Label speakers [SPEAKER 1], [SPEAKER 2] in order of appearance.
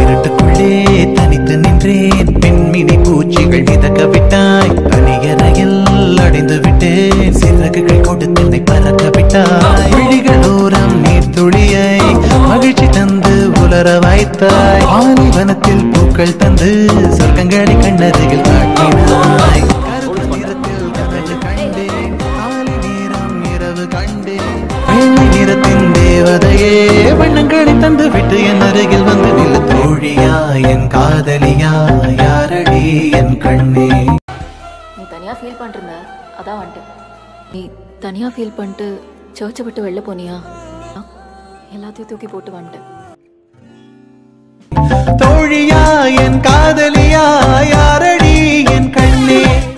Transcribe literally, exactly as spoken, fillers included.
[SPEAKER 1] இருட்டுக்குள்ளே தனித்து நின்றேன் பெண்மினி பூச்சிகள் மிதக்க விட்டாய் தனியறையில் அடைந்து விட்டேன் சிறகுகள் கொண்டு தன்னை பறக்க விட்டாய் விழிகள் ஓரம் நீர்த்துளியை மகிழ்ச்சி தந்து உலர வைத்தாய் ஆலிவனத்தில் பூக்கள் தந்து சொர்க்கங்களை கண்ணருகில் காட்டினாய் தேவதையே வண்ணங்களை தந்து விட்டு என் அருகில் வந்து நில தோழியா என் காதலியா யாரடி என் கண்ணே.
[SPEAKER 2] நீ தனியா ஃபீல் பண்ணிருந்த அதான் வந்துட்டேன். நீ தனியா ஃபீல் பண்ணிட்டு சர்ச்சை விட்டு வெளில போனியா? எல்லாத்தையும் தூக்கி போட்டு வந்துட்டேன்.
[SPEAKER 1] தோழியா என் காதலியா யாரடி என் கண்ணே.